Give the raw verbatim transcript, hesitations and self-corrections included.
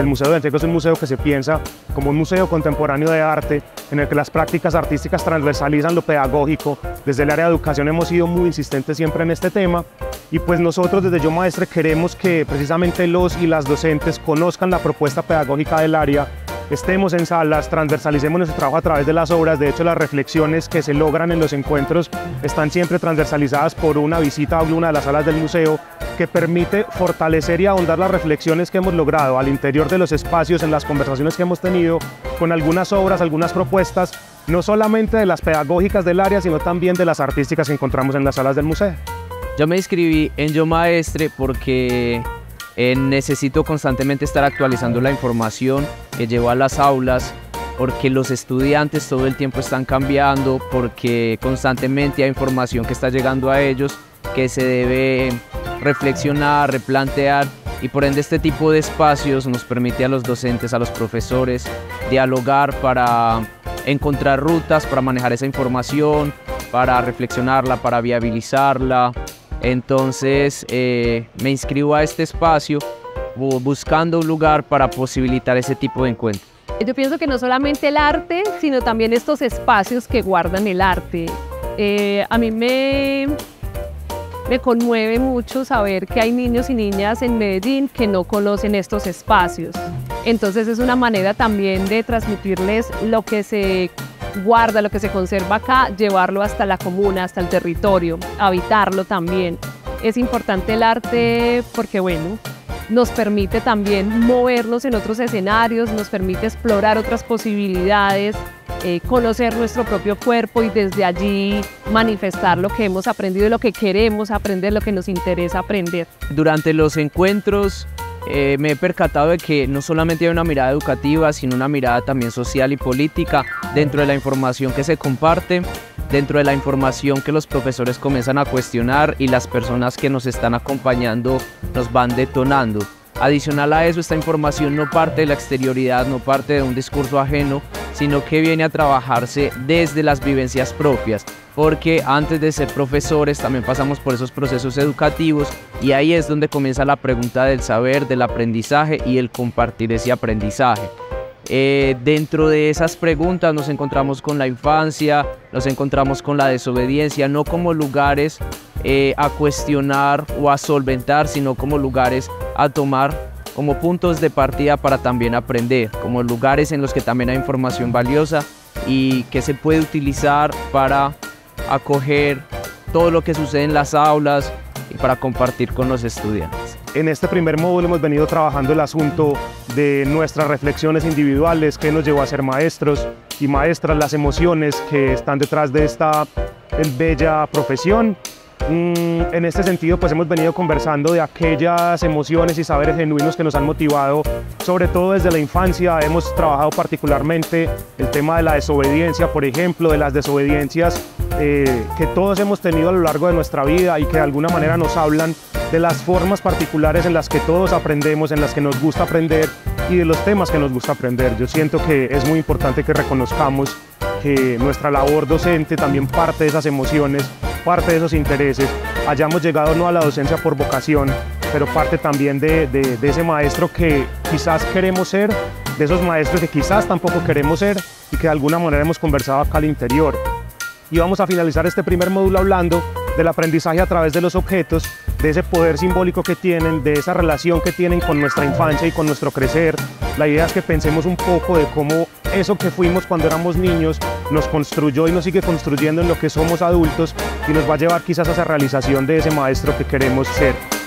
Museo de Antioquia es un museo que se piensa como un museo contemporáneo de arte, en el que las prácticas artísticas transversalizan lo pedagógico. Desde el área de educación hemos sido muy insistentes siempre en este tema, y pues nosotros desde Yo Maestre queremos que precisamente los y las docentes conozcan la propuesta pedagógica del área, estemos en salas, transversalicemos nuestro trabajo a través de las obras. De hecho, las reflexiones que se logran en los encuentros están siempre transversalizadas por una visita a una de las salas del museo, que permite fortalecer y ahondar las reflexiones que hemos logrado al interior de los espacios, en las conversaciones que hemos tenido con algunas obras, algunas propuestas, no solamente de las pedagógicas del área, sino también de las artísticas que encontramos en las salas del museo. Yo me inscribí en Yo Maestre porque eh, necesito constantemente estar actualizando la información que llevo a las aulas, porque los estudiantes todo el tiempo están cambiando, porque constantemente hay información que está llegando a ellos que se debe reflexionar, replantear, y por ende este tipo de espacios nos permite a los docentes, a los profesores, dialogar para encontrar rutas para manejar esa información, para reflexionarla, para viabilizarla. Entonces eh, me inscribo a este espacio buscando un lugar para posibilitar ese tipo de encuentros. Yo pienso que no solamente el arte, sino también estos espacios que guardan el arte. Eh, a mí me, me conmueve mucho saber que hay niños y niñas en Medellín que no conocen estos espacios. Entonces es una manera también de transmitirles lo que se guarda, lo que se conserva acá, llevarlo hasta la comuna, hasta el territorio, habitarlo también. Es importante el arte porque, bueno, nos permite también movernos en otros escenarios, nos permite explorar otras posibilidades, eh, conocer nuestro propio cuerpo y desde allí manifestar lo que hemos aprendido, lo que queremos aprender, lo que nos interesa aprender. Durante los encuentros eh, me he percatado de que no solamente hay una mirada educativa, sino una mirada también social y política dentro de la información que se comparte, dentro de la información que los profesores comienzan a cuestionar y las personas que nos están acompañando nos van detonando. Adicional a eso, esta información no parte de la exterioridad, no parte de un discurso ajeno, sino que viene a trabajarse desde las vivencias propias, porque antes de ser profesores también pasamos por esos procesos educativos, y ahí es donde comienza la pregunta del saber, del aprendizaje y el compartir ese aprendizaje. Eh, dentro de esas preguntas nos encontramos con la infancia, nos encontramos con la desobediencia, no como lugares eh, a cuestionar o a solventar, sino como lugares a tomar como puntos de partida para también aprender, como lugares en los que también hay información valiosa y que se puede utilizar para acoger todo lo que sucede en las aulas y para compartir con los estudiantes. En este primer módulo hemos venido trabajando el asunto de nuestras reflexiones individuales, que nos llevó a ser maestros y maestras, las emociones que están detrás de esta bella profesión. En este sentido, pues hemos venido conversando de aquellas emociones y saberes genuinos que nos han motivado, sobre todo desde la infancia. Hemos trabajado particularmente el tema de la desobediencia, por ejemplo, de las desobediencias eh, que todos hemos tenido a lo largo de nuestra vida y que de alguna manera nos hablan de las formas particulares en las que todos aprendemos, en las que nos gusta aprender y de los temas que nos gusta aprender. Yo siento que es muy importante que reconozcamos que nuestra labor docente también parte de esas emociones, parte de esos intereses. Hayamos llegado no a la docencia por vocación, pero parte también de, de, de ese maestro que quizás queremos ser, de esos maestros que quizás tampoco queremos ser y que de alguna manera hemos conversado acá al interior. Y vamos a finalizar este primer módulo hablando del aprendizaje a través de los objetos, de ese poder simbólico que tienen, de esa relación que tienen con nuestra infancia y con nuestro crecer. La idea es que pensemos un poco de cómo eso que fuimos cuando éramos niños nos construyó y nos sigue construyendo en lo que somos adultos y nos va a llevar quizás a esa realización de ese maestro que queremos ser.